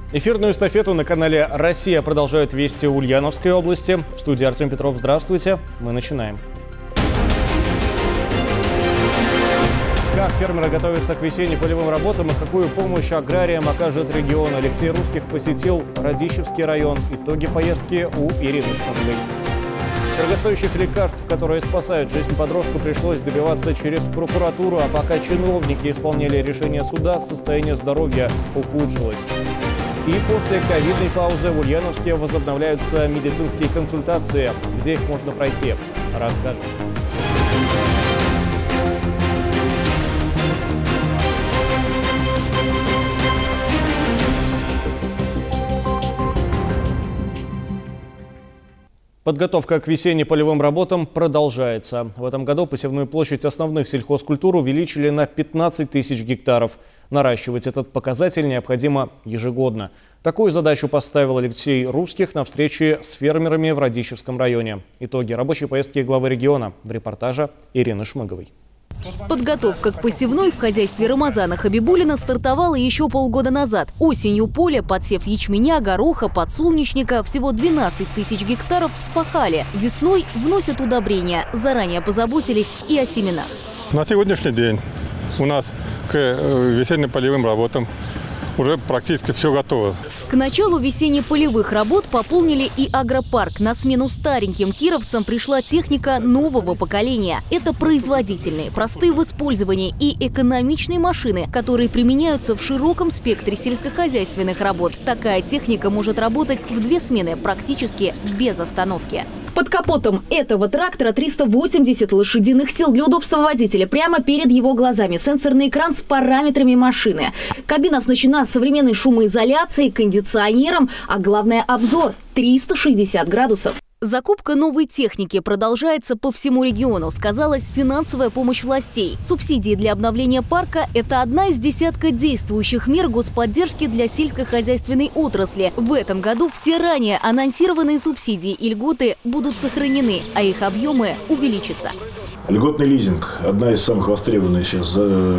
Эфирную эстафету на канале «Россия» продолжают вести Ульяновской области. В студии Артем Петров. Здравствуйте. Мы начинаем. Как фермеры готовятся к весенне-полевым работам и какую помощь аграриям окажет регион? Алексей Русских посетил Радищевский район. Итоги поездки у Ирины Шмаговой. Дорогостоящих лекарств, которые спасают жизнь подростку, пришлось добиваться через прокуратуру, а пока чиновники исполняли решение суда, состояние здоровья ухудшилось. И после ковидной паузы в Ульяновске возобновляются медицинские консультации. Где их можно пройти? Расскажем. Подготовка к весенне-полевым работам продолжается. В этом году посевную площадь основных сельхозкультур увеличили на 15 тысяч гектаров. Наращивать этот показатель необходимо ежегодно. Такую задачу поставил Алексей Русских на встрече с фермерами в Радищевском районе. Итоги рабочей поездки главы региона в репортаже Ирины Шмаговой. Подготовка к посевной в хозяйстве Рамазана Хабибуллина стартовала еще полгода назад. Осенью поле, подсев ячменя, гороха, подсолнечника, всего 12 тысяч гектаров вспахали. Весной вносят удобрения. Заранее позаботились и о семенах. На сегодняшний день у нас к весенне-полевым работам уже практически все готово. К началу весенне-полевых работ пополнили и агропарк. На смену стареньким кировцам пришла техника нового поколения. Это производительные, простые в использовании и экономичные машины, которые применяются в широком спектре сельскохозяйственных работ. Такая техника может работать в 2 смены, практически без остановки. Под капотом этого трактора 380 лошадиных сил. Для удобства водителя прямо перед его глазами сенсорный экран с параметрами машины. Кабина оснащена современной шумоизоляцией, кондиционером, а главное – обзор 360 градусов. Закупка новой техники продолжается по всему региону. Сказалась финансовая помощь властей. Субсидии для обновления парка – это одна из десятка действующих мер господдержки для сельскохозяйственной отрасли. В этом году все ранее анонсированные субсидии и льготы будут сохранены, а их объемы увеличатся. Льготный лизинг – одна из самых востребованных сейчас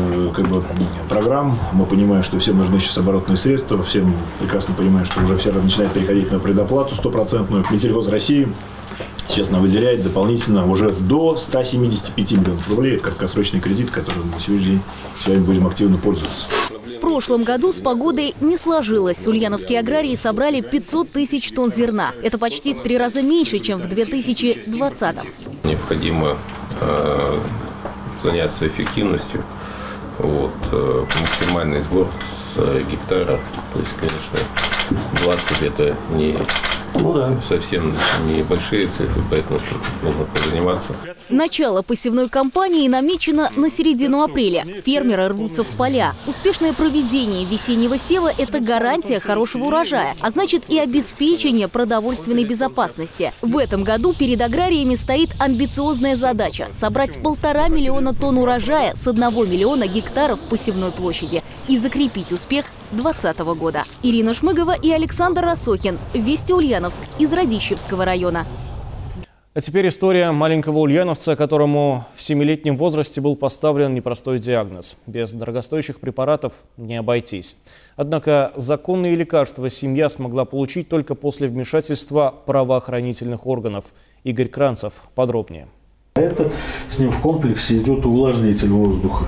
программ. Мы понимаем, что всем нужны сейчас оборотные средства. Всем прекрасно понимаем, что уже все начинают переходить на предоплату 100%. Минсельхоз России сейчас нам выделяет дополнительно уже до 175 миллионов рублей. Это краткосрочный кредит, которым мы сегодня будем активно пользоваться. В прошлом году с погодой не сложилось. Ульяновские аграрии собрали 500 тысяч тонн зерна. Это почти в 3 раза меньше, чем в 2020-м. Необходимо заняться эффективностью. Максимальный сбор с гектара. То есть, конечно, 20 это не совсем небольшие цифры, поэтому нужно позаниматься. Начало посевной кампании намечено на середину апреля. Фермеры рвутся в поля. Успешное проведение весеннего сева – это гарантия хорошего урожая, а значит и обеспечение продовольственной безопасности. В этом году перед аграриями стоит амбициозная задача – собрать 1,5 миллиона тонн урожая с 1 миллиона гектаров посевной площади и закрепить успех 2020 года. Ирина Шмыгова и Александр Росохин. Вести Ульяновск из Радищевского района. А теперь история маленького ульяновца, которому в 7-летнем возрасте был поставлен непростой диагноз. Без дорогостоящих препаратов не обойтись. Однако законные лекарства семья смогла получить только после вмешательства правоохранительных органов. Игорь Кранцев подробнее. Это с ним в комплексе идет увлажнитель воздуха.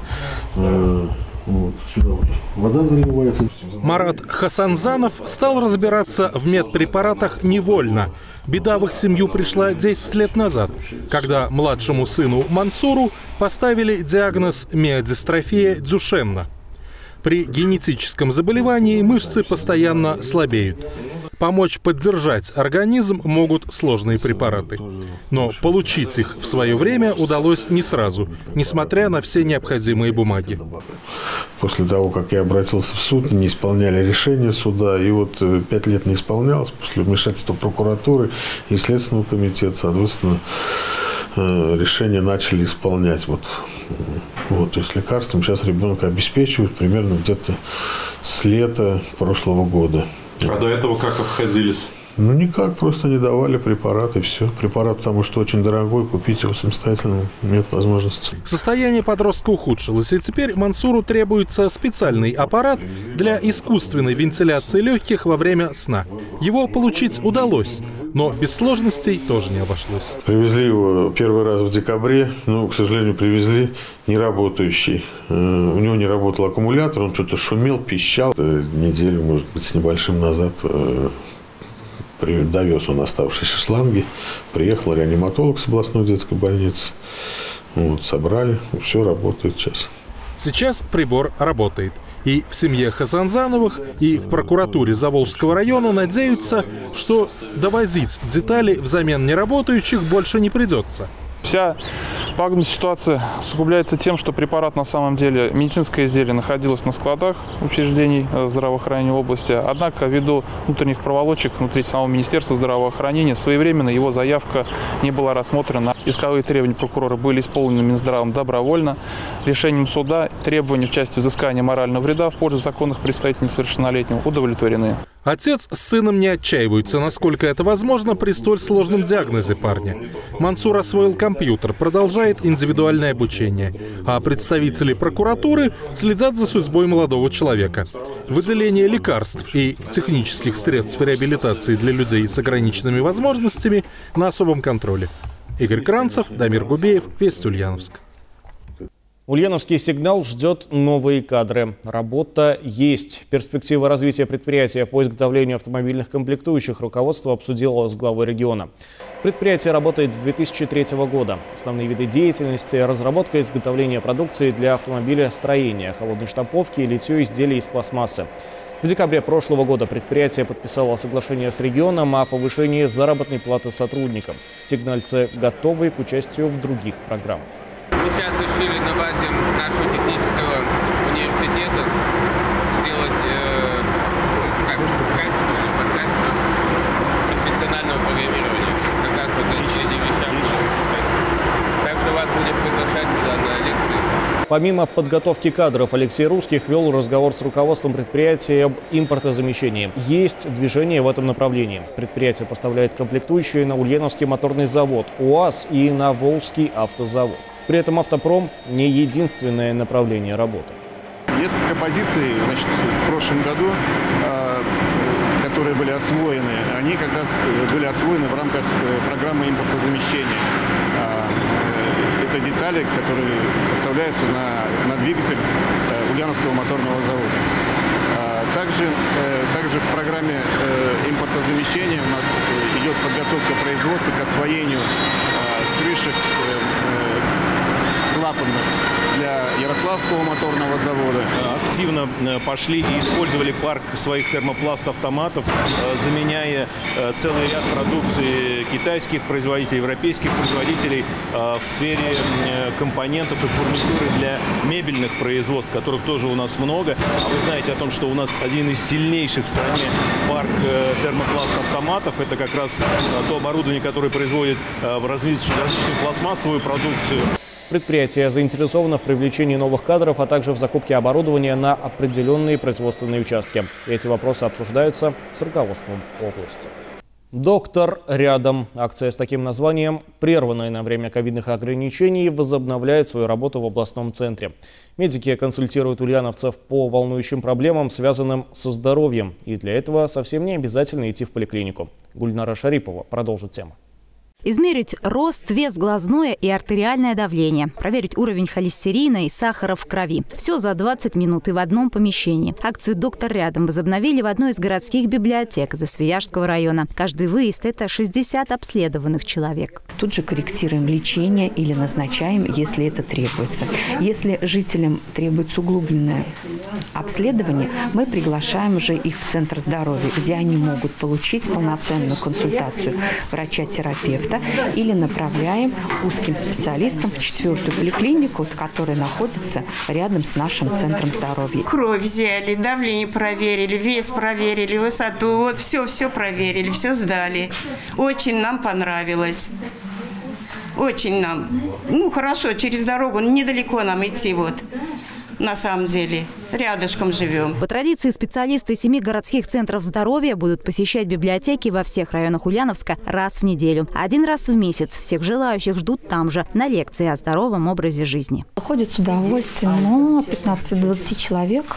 Сюда вода заливается. Марат Хасанзанов стал разбираться в медпрепаратах невольно. Беда в их семью пришла 10 лет назад, когда младшему сыну Мансуру поставили диагноз миодистрофия Дюшенна. При генетическом заболевании мышцы постоянно слабеют. Помочь поддержать организм могут сложные препараты. Но получить их в свое время удалось не сразу, несмотря на все необходимые бумаги. После того, как я обратился в суд, не исполняли решение суда. И 5 лет не исполнялось после вмешательства прокуратуры и Следственного комитета. Соответственно, решение начали исполнять. То есть лекарством сейчас ребенка обеспечивают примерно где-то с лета прошлого года. А до этого как обходились? Ну, никак, просто не давали препарат, и все. Препарат, потому что очень дорогой, купить его самостоятельно нет возможности. Состояние подростка ухудшилось, и теперь Мансуру требуется специальный аппарат для искусственной вентиляции легких во время сна. Его получить удалось, но без сложностей тоже не обошлось. Привезли его первый раз в декабре, но, к сожалению, привезли неработающий. У него не работал аккумулятор, он что-то шумел, пищал. Неделю, может быть, с небольшим назад довез он оставшиеся шланги. Приехал реаниматолог с областной детской больницы. Вот, собрали, все работает сейчас. Сейчас прибор работает. И в семье Хасанзановых, и в прокуратуре Заволжского района надеются, что довозить детали взамен неработающих больше не придется. Вся пагубная ситуация усугубляется тем, что препарат на самом деле, медицинское изделие, находилось на складах учреждений здравоохранения области. Однако, ввиду внутренних проволочек внутри самого Министерства здравоохранения, своевременно его заявка не была рассмотрена. Исковые требования прокурора были исполнены Минздравом добровольно. Решением суда требования в части взыскания морального вреда в пользу законных представителей несовершеннолетнего удовлетворены. Отец с сыном не отчаиваются, насколько это возможно при столь сложном диагнозе парня. Мансур освоил компьютер, продолжает индивидуальное обучение. А представители прокуратуры следят за судьбой молодого человека. Выделение лекарств и технических средств реабилитации для людей с ограниченными возможностями на особом контроле. Игорь Кранцев, Дамир Губеев, Вести Ульяновск. Ульяновский сигнал ждет новые кадры. Работа есть. Перспективы развития предприятия по изготовлению автомобильных комплектующих руководство обсудило с главой региона. Предприятие работает с 2003 года. Основные виды деятельности – разработка и изготовление продукции для автомобилестроения, холодной штамповки и литье изделий из пластмассы. В декабре прошлого года предприятие подписало соглашение с регионом о повышении заработной платы сотрудникам. Сигнальцы готовы к участию в других программах. Мы сейчас решили на базе нашего технического университета сделать профессионального программирования. Как раз вот этим вещам. Так что вас будем приглашать туда на лекции. Помимо подготовки кадров, Алексей Русских вел разговор с руководством предприятия об импортозамещении. Есть движение в этом направлении. Предприятие поставляет комплектующие на Ульяновский моторный завод, УАЗ и на Волжский автозавод. При этом автопром не единственное направление работы. Несколько позиций, значит, в прошлом году, которые были освоены, они как раз были освоены в рамках программы импортозамещения. Это детали, которые поставляются на двигатель Ульяновского моторного завода. Также в программе импортозамещения у нас идет подготовка производства к освоению крышек клапанных для Ярославского моторного завода. Активно пошли и использовали парк своих термопласт-автоматов, заменяя целый ряд продукции китайских производителей, европейских производителей в сфере компонентов и фурнитуры для мебельных производств, которых тоже у нас много. А вы знаете о том, что у нас один из сильнейших в стране парк термопласт-автоматов. Это как раз то оборудование, которое производит различную пластмассовую продукцию. Предприятие заинтересовано в привлечении новых кадров, а также в закупке оборудования на определенные производственные участки. Эти вопросы обсуждаются с руководством области. «Доктор рядом». Акция с таким названием, прерванная на время ковидных ограничений, возобновляет свою работу в областном центре. Медики консультируют ульяновцев по волнующим проблемам, связанным со здоровьем. И для этого совсем не обязательно идти в поликлинику. Гульнара Шарипова продолжит тему. Измерить рост, вес, глазное и артериальное давление. Проверить уровень холестерина и сахара в крови. Все за 20 минут и в одном помещении. Акцию «Доктор рядом» возобновили в одной из городских библиотек Засвияжского района. Каждый выезд – это 60 обследованных человек. Тут же корректируем лечение или назначаем, если это требуется. Если жителям требуется углубленное обследование, мы приглашаем уже их в Центр здоровья, где они могут получить полноценную консультацию врача-терапевта, или направляем узким специалистам в 4-ю поликлинику, которая находится рядом с нашим центром здоровья. Кровь взяли, давление проверили, вес проверили, высоту, вот все проверили, все сдали. Очень нам понравилось. Очень нам. Ну, хорошо, через дорогу, недалеко нам идти вот. на самом деле. Рядышком живем. По традиции специалисты 7 городских центров здоровья будут посещать библиотеки во всех районах Ульяновска раз в неделю. 1 раз в месяц всех желающих ждут там же, на лекции о здоровом образе жизни. Ходят с удовольствием, но от 15 до 20 человек.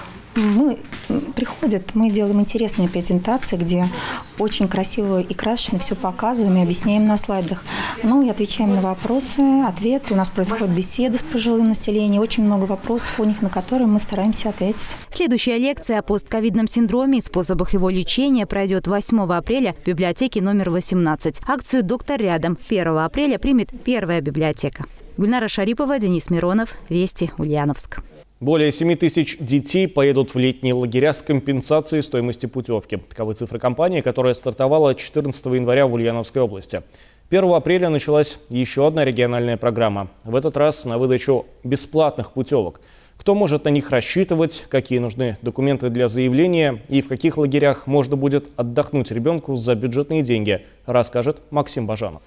Мы делаем интересные презентации, где очень красиво и красочно все показываем и объясняем на слайдах. И отвечаем на вопросы, ответы. У нас происходят беседы с пожилым населением. Очень много вопросов у них, на которые мы стараемся ответить. Следующая лекция о постковидном синдроме и способах его лечения пройдет 8 апреля в библиотеке номер 18. Акцию «Доктор рядом» 1 апреля примет первая библиотека. Гульнара Шарипова, Денис Миронов. Вести, Ульяновск. Более 7 тысяч детей поедут в летние лагеря с компенсацией стоимости путевки. Таковы цифры кампании, которая стартовала 14 января в Ульяновской области. 1 апреля началась еще одна региональная программа. В этот раз на выдачу бесплатных путевок. Кто может на них рассчитывать, какие нужны документы для заявления и в каких лагерях можно будет отдохнуть ребенку за бюджетные деньги, расскажет Максим Бажанов.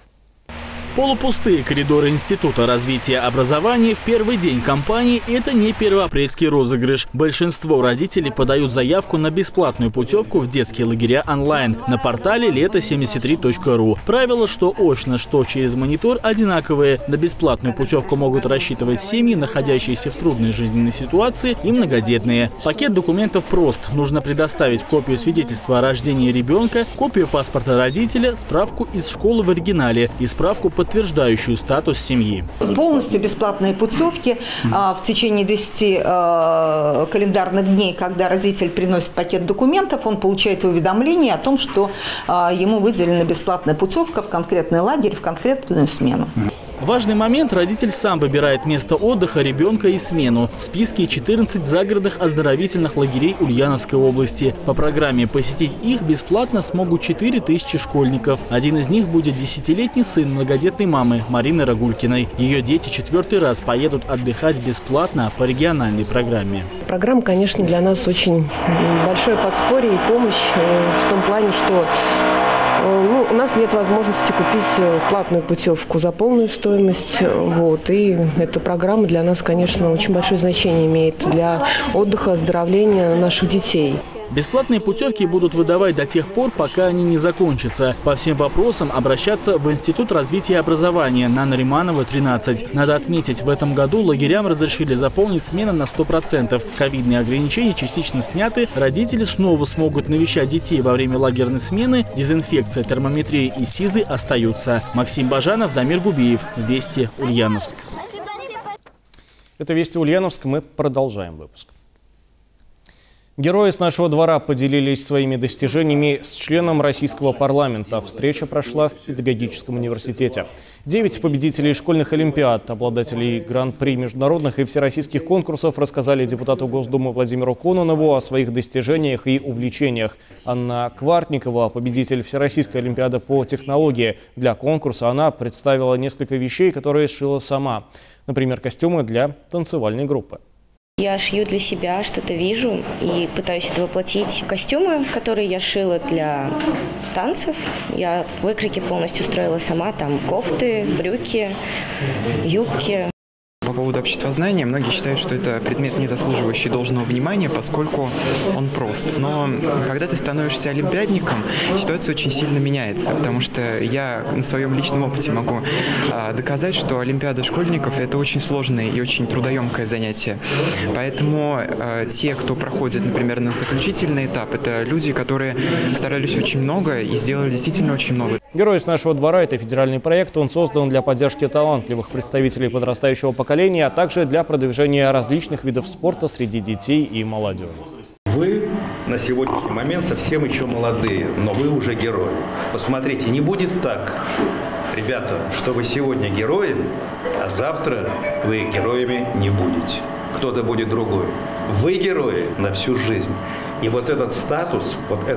Полупустые коридоры Института развития образования в первый день кампании – это не первоапрельский розыгрыш. Большинство родителей подают заявку на бесплатную путевку в детские лагеря онлайн на портале лето73.ру. Правила, что очно, что через монитор, одинаковые. На бесплатную путевку могут рассчитывать семьи, находящиеся в трудной жизненной ситуации, и многодетные. Пакет документов прост. Нужно предоставить копию свидетельства о рождении ребенка, копию паспорта родителя, справку из школы в оригинале и справку, подтверждающую статус семьи. Полностью бесплатные путевки в течение 10 календарных дней, когда родитель приносит пакет документов, он получает уведомление о том, что ему выделена бесплатная путевка в конкретный лагерь, в конкретную смену. Важный момент – родитель сам выбирает место отдыха ребенка и смену. В списке 14 загородных оздоровительных лагерей Ульяновской области. По программе посетить их бесплатно смогут 4000 школьников. Один из них будет 10-летний сын многодетной мамы Марины Рагулькиной. Ее дети 4-й раз поедут отдыхать бесплатно по региональной программе. Программа, конечно, для нас очень большое подспорье и помощь в том плане, что у нас нет возможности купить платную путевку за полную стоимость. И эта программа для нас, конечно, очень большое значение имеет для отдыха, оздоровления наших детей. Бесплатные путевки будут выдавать до тех пор, пока они не закончатся. По всем вопросам обращаться в Институт развития образования на Нариманова, 13. Надо отметить, в этом году лагерям разрешили заполнить смены на 100%. Ковидные ограничения частично сняты. Родители снова смогут навещать детей во время лагерной смены. Дезинфекция, термометрия и СИЗы остаются. Максим Бажанов, Дамир Губиев. Вести, Ульяновск. Это Вести, Ульяновск. Мы продолжаем выпуск. Герои с нашего двора поделились своими достижениями с членом российского парламента. Встреча прошла в педагогическом университете. 9 победителей школьных олимпиад, обладателей гран-при международных и всероссийских конкурсов рассказали депутату Госдумы Владимиру Кононову о своих достижениях и увлечениях. Анна Квартникова, победитель Всероссийской олимпиады по технологии. Для конкурса она представила несколько вещей, которые сшила сама. Например, костюмы для танцевальной группы. Я шью для себя, что-то вижу и пытаюсь это воплотить. Костюмы, которые я шила для танцев, я выкройки полностью строила сама. Там кофты, брюки, юбки. По поводу обществознания, многие считают, что это предмет, не заслуживающий должного внимания, поскольку он прост. Но когда ты становишься олимпиадником, ситуация очень сильно меняется, потому что я на своем личном опыте могу доказать, что олимпиада школьников – это очень сложное и очень трудоемкое занятие. Поэтому те, кто проходит, например, на заключительный этап, это люди, которые старались очень много и сделали действительно очень много. «Герои с нашего двора» – это федеральный проект. Он создан для поддержки талантливых представителей подрастающего поколения, а также для продвижения различных видов спорта среди детей и молодежи. Вы на сегодняшний момент совсем еще молодые, но вы уже герои. Посмотрите, не будет так, ребята, что вы сегодня герои, а завтра вы героями не будете. Кто-то будет другой. Вы герои на всю жизнь. И вот этот статус,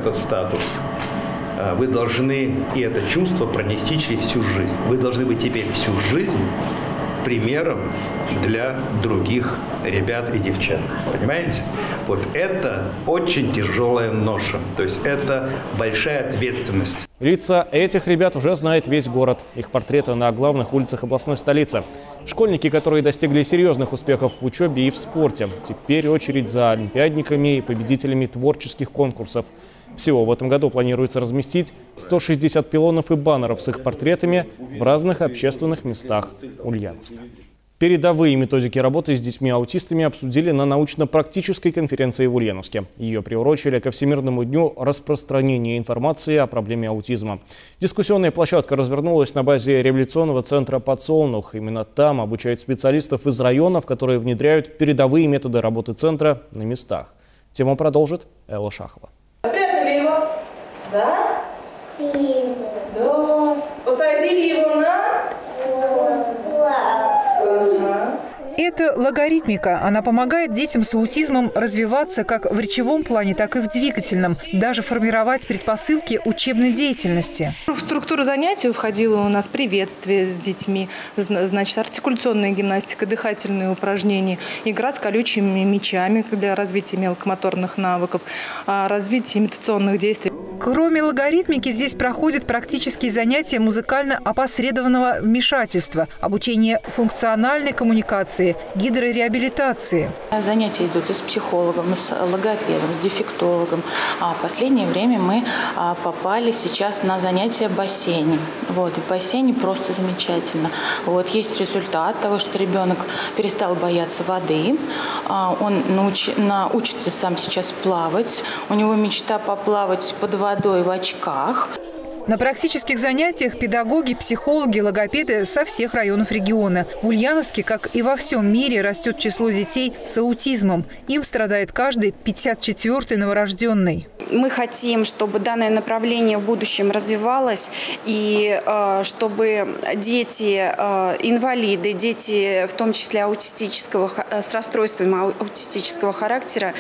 вы должны и это чувство пронести через всю жизнь. Вы должны быть теперь всю жизнь примером для других ребят и девчат. Понимаете? Вот это очень тяжелая ноша. То есть это большая ответственность. Лица этих ребят уже знает весь город. Их портреты на главных улицах областной столицы. Школьники, которые достигли серьезных успехов в учебе и в спорте. Теперь очередь за олимпиадниками и победителями творческих конкурсов. Всего в этом году планируется разместить 160 пилонов и баннеров с их портретами в разных общественных местах Ульяновска. Передовые методики работы с детьми-аутистами обсудили на научно-практической конференции в Ульяновске. Ее приурочили ко Всемирному дню распространения информации о проблеме аутизма. Дискуссионная площадка развернулась на базе реабилитационного центра «Подсолнух». Именно там обучают специалистов из районов, которые внедряют передовые методы работы центра на местах. Тему продолжит Элла Шахова. Спрятали его? Да? Да. Посадили его на... Это логаритмика. Она помогает детям с аутизмом развиваться как в речевом плане, так и в двигательном, даже формировать предпосылки учебной деятельности. В структуру занятий входило у нас приветствие с детьми, значит, артикуляционная гимнастика, дыхательные упражнения, игра с колючими мячами для развития мелкомоторных навыков, развитие имитационных действий. Кроме логаритмики, здесь проходят практические занятия музыкально-опосредованного вмешательства, обучение функциональной коммуникации, гидрореабилитации. Занятия идут и с психологом, и с логопедом, с дефектологом. А в последнее время мы попали сейчас на занятия в бассейне. Вот, и в бассейне просто замечательно. Вот, есть результат того, что ребенок перестал бояться воды. Он учится сам сейчас плавать. У него мечта поплавать под водой в очках. На практических занятиях педагоги, психологи, логопеды со всех районов региона. В Ульяновске, как и во всем мире, растет число детей с аутизмом. Им страдает каждый 54-й новорожденный. Мы хотим, чтобы данное направление в будущем развивалось, и чтобы дети, инвалиды, дети, в том числе аутистического, с расстройствами аутистического характера,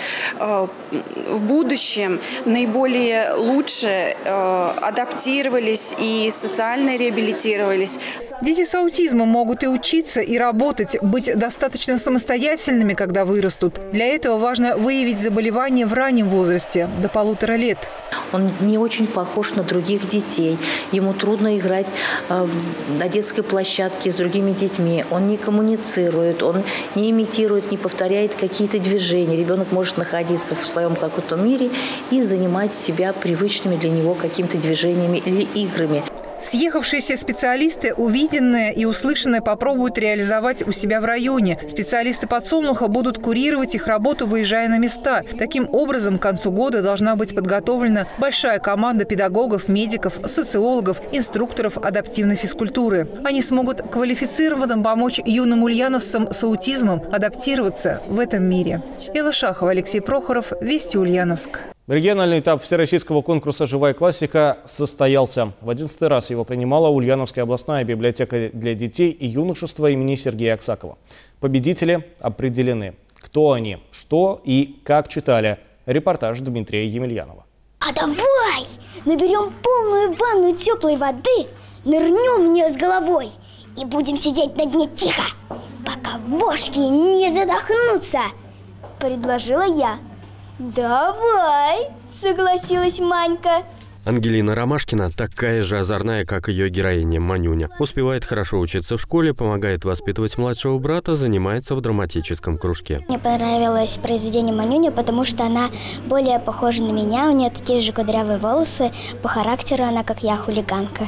в будущем наиболее лучше адаптировались и социально реабилитировались. Дети с аутизмом могут и учиться, и работать, быть достаточно самостоятельными, когда вырастут. Для этого важно выявить заболевание в раннем возрасте, до 1,5 лет. Он не очень похож на других детей. Ему трудно играть на детской площадке с другими детьми. Он не коммуницирует, он не имитирует, не повторяет какие-то движения. Ребенок может находиться в своем каком-то мире и занимать себя привычными для него какими-то движениями или играми. Съехавшиеся специалисты увиденное и услышанное попробуют реализовать у себя в районе. Специалисты Подсолнуха будут курировать их работу, выезжая на места. Таким образом, к концу года должна быть подготовлена большая команда педагогов, медиков, социологов, инструкторов адаптивной физкультуры. Они смогут квалифицированно помочь юным ульяновцам с аутизмом адаптироваться в этом мире. Элла Шахова, Алексей Прохоров, Вести Ульяновск. Региональный этап всероссийского конкурса «Живая классика» состоялся. В 11-й раз его принимала Ульяновская областная библиотека для детей и юношества имени Сергея Аксакова. Победители определены. Кто они, что и как читали. Репортаж Дмитрия Емельянова. А давай наберем полную ванну теплой воды, нырнем в нее с головой и будем сидеть на дне тихо, пока вошки не задохнутся, предложила я. «Давай!» – согласилась Манька. Ангелина Ромашкина такая же озорная, как ее героиня Манюня. Успевает хорошо учиться в школе, помогает воспитывать младшего брата, занимается в драматическом кружке. Мне понравилось произведение Манюня, потому что она более похожа на меня. У нее такие же кудрявые волосы. По характеру она, как я, хулиганка.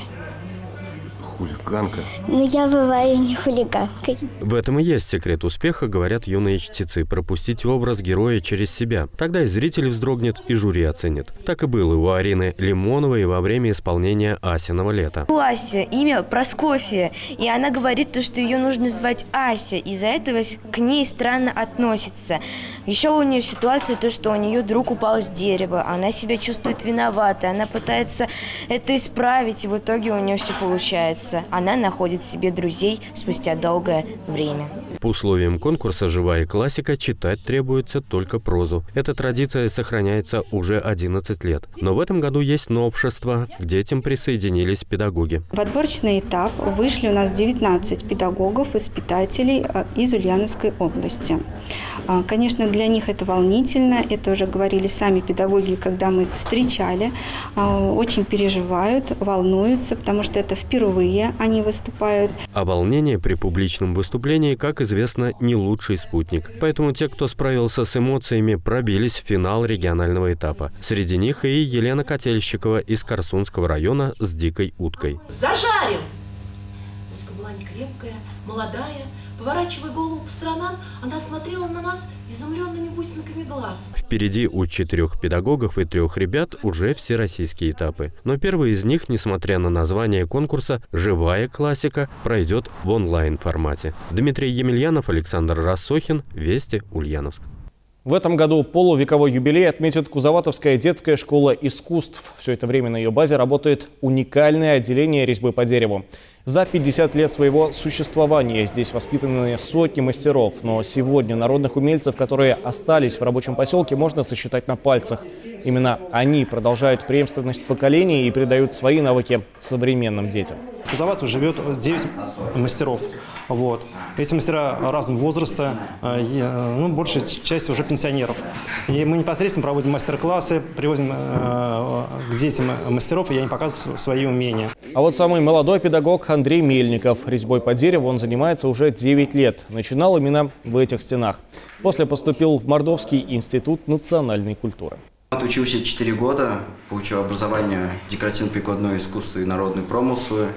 Хулиганка? Но я бываю не хулиганкой. В этом и есть секрет успеха, говорят юные чтецы. Пропустить образ героя через себя. Тогда и зритель вздрогнет, и жюри оценит. Так и было у Арины Лимоновой во время исполнения Асиного лета. У Ася имя Проскофья, и она говорит, что ее нужно звать Ася. Из-за этого к ней странно относится. Еще у нее ситуация, то, что у нее друг упал с дерева. Она себя чувствует виноватой. Она пытается это исправить, и в итоге у нее все получается. учится, она находит себе друзей спустя долгое время. По условиям конкурса «Живая классика» читать требуется только прозу. Эта традиция сохраняется уже 11 лет. Но в этом году есть новшество. К детям присоединились педагоги. В отборочный этап вышли у нас 19 педагогов, воспитателей из Ульяновской области. Конечно, для них это волнительно. Это уже говорили сами педагоги, когда мы их встречали. Очень переживают, волнуются, потому что это впервые они выступают. А волнение при публичном выступлении, как известно, не лучший спутник. Поэтому те, кто справился с эмоциями, пробились в финал регионального этапа. Среди них и Елена Котельщикова из Корсунского района с дикой уткой. Зажарим! Утка была не крепкая, молодая. Поворачивая голову по сторонам, она смотрела на нас изумленными бусинками глаз. Впереди у 4 педагогов и 3 ребят уже всероссийские этапы. Но первый из них, несмотря на название конкурса «Живая классика», пройдет в онлайн-формате. Дмитрий Емельянов, Александр Рассохин, Вести, Ульяновск. В этом году полувековой юбилей отметит Кузоватовская детская школа искусств. Все это время на ее базе работает уникальное отделение резьбы по дереву. За 50 лет своего существования здесь воспитаны сотни мастеров. Но сегодня народных умельцев, которые остались в рабочем поселке, можно сосчитать на пальцах. Именно они продолжают преемственность поколений и передают свои навыки современным детям. В Кузоватово живет 9 мастеров. Эти мастера разного возраста, большая часть уже пенсионеров. И мы непосредственно проводим мастер-классы, привозим к детям мастеров, и они показывают свои умения. А вот самый молодой педагог Андрей Мельников. Резьбой по дереву он занимается уже 9 лет. Начинал именно в этих стенах. После поступил в Мордовский институт национальной культуры. Учился 4 года, получил образование декоративно-прикладное искусство и народные промыслы.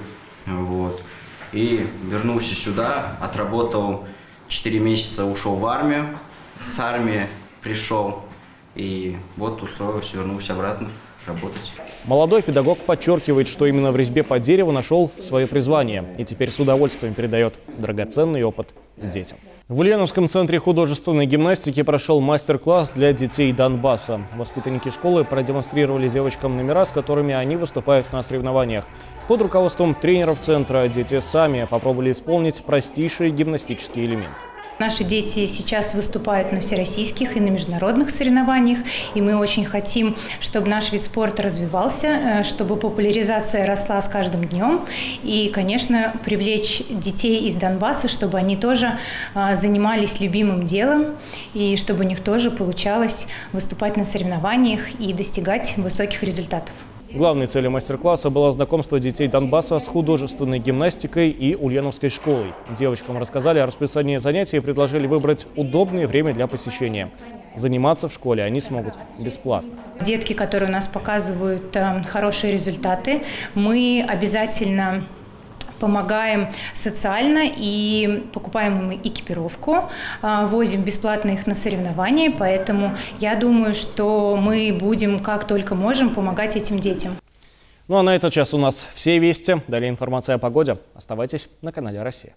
И вернулся сюда, отработал 4 месяца, ушел в армию, с армии пришел и устроился, вернулся обратно работать. Молодой педагог подчеркивает, что именно в резьбе по дереву нашел свое призвание и теперь с удовольствием передает драгоценный опыт детям. В Ульяновском центре художественной гимнастики прошел мастер-класс для детей Донбасса. Воспитанники школы продемонстрировали девочкам номера, с которыми они выступают на соревнованиях. Под руководством тренеров центра дети сами попробовали исполнить простейшие гимнастические элементы. Наши дети сейчас выступают на всероссийских и на международных соревнованиях, и мы очень хотим, чтобы наш вид спорта развивался, чтобы популяризация росла с каждым днем, и, конечно, привлечь детей из Донбасса, чтобы они тоже занимались любимым делом, и чтобы у них тоже получалось выступать на соревнованиях и достигать высоких результатов. Главной целью мастер-класса было знакомство детей Донбасса с художественной гимнастикой и Ульяновской школой. Девочкам рассказали о расписании занятий и предложили выбрать удобное время для посещения. Заниматься в школе они смогут бесплатно. Детки, которые у нас показывают хорошие результаты, мы обязательно помогаем социально и покупаем им экипировку, возим бесплатно их на соревнования, поэтому я думаю, что мы будем как только можем помогать этим детям. Ну а на этот час у нас все вести. Далее информация о погоде. Оставайтесь на канале «Россия».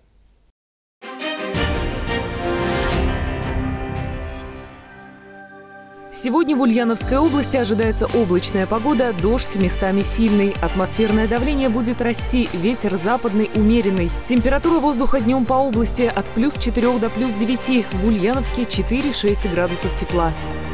Сегодня в Ульяновской области ожидается облачная погода, дождь местами сильный. Атмосферное давление будет расти, ветер западный умеренный. Температура воздуха днем по области от +4 до +9. В Ульяновске 4-6 градусов тепла.